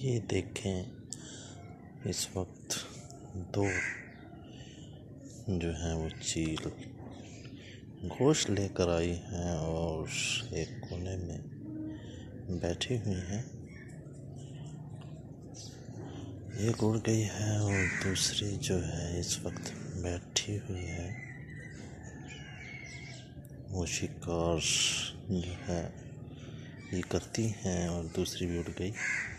ये देखें, इस वक्त दो जो हैं वो चील गोश्त लेकर आई हैं और एक कोने में बैठी हुई हैं। एक उड़ गई है और दूसरी जो है इस वक्त बैठी हुई है। वो शिकार जो है ये करती हैं और दूसरी भी उड़ गई।